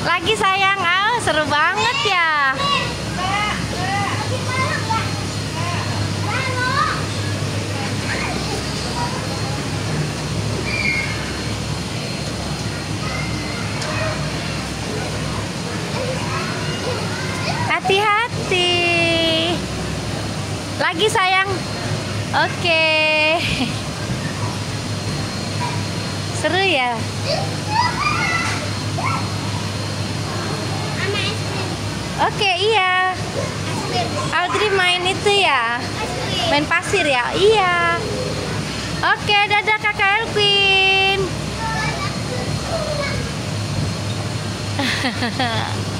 Lagi sayang, seru banget ya. Hati-hati. Lagi sayang. Oke. Seru ya. Oke, iya. Audrey main itu ya. Main pasir ya. Iya. Oke, dadah Kakak Elvin.